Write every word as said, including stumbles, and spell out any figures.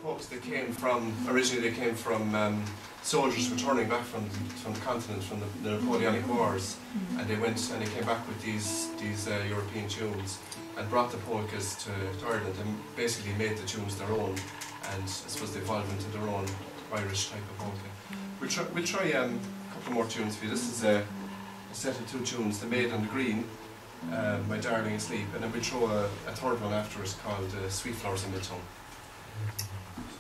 polkas that came from, originally they came from um, soldiers returning back from, from the continent, from the, the Napoleonic Wars, and they went and they came back with these, these uh, European tunes and brought the polkas to, to Ireland and basically made the tunes their own, and I suppose they evolved into their own Irish type of polka. We'll try, we'll try um, a couple more tunes for you. This is a, a set of two tunes, The Maid on the Green, uh, My Darling Asleep, and then we'll throw a, a third one after us called uh, Sweet Flowers in Mid-Tongue.